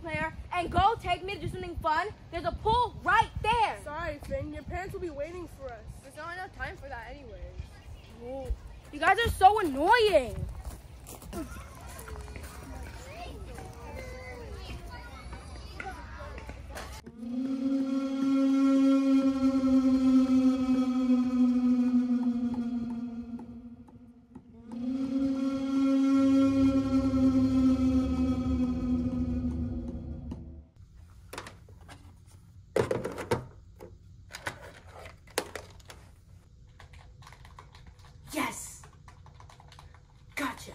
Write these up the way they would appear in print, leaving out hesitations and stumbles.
player and go take me to do something fun, there's a pool right there. Sorry, Finn. Your parents will be waiting for us. There's not enough time for that anyways. Oh, you guys are so annoying. Yes! Gotcha!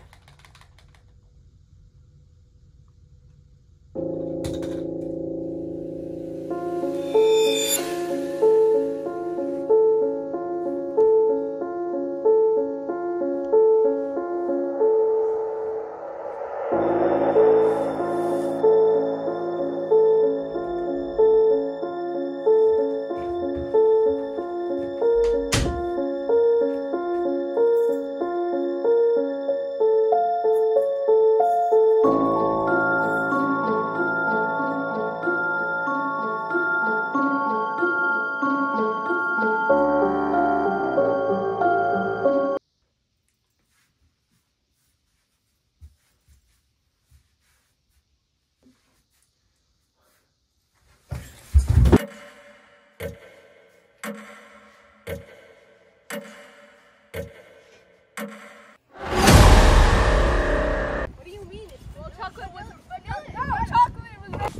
What do you mean? It's full chocolate was vanilla. No, chocolate was vanilla.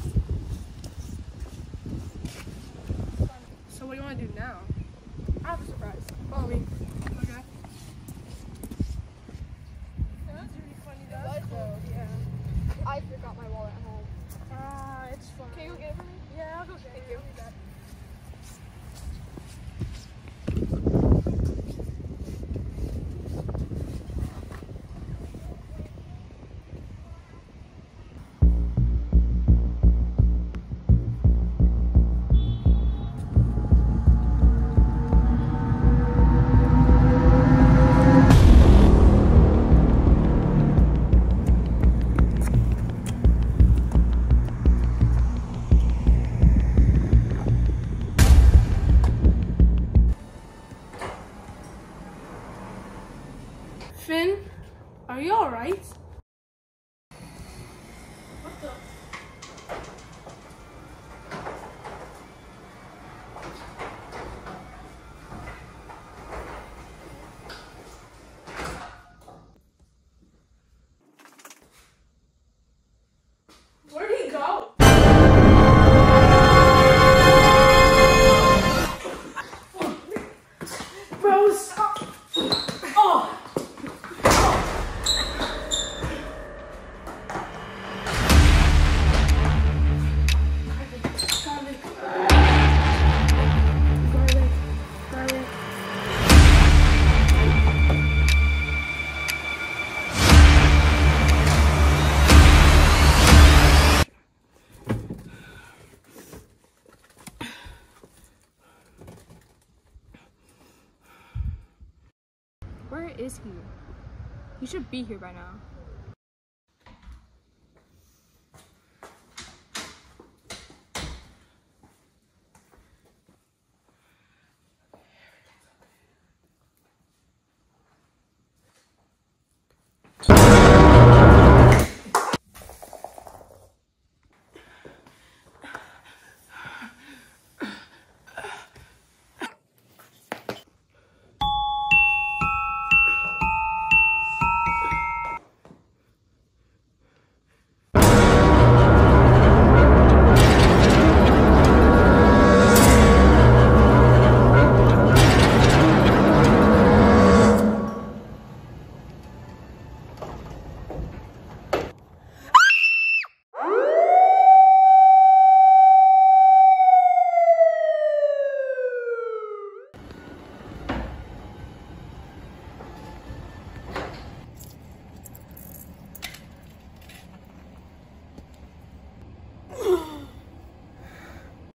So what do you want to do now? I have a surprise. Follow me. Okay. That's really funny. That's cool. Yeah. I forgot my wallet at home. It's fine. Can you go get it for me? Yeah, I'll go get Thank it. you. Finn, are you alright? Where'd he go? Bro, stop! Oh! Where is he? He should be here by now.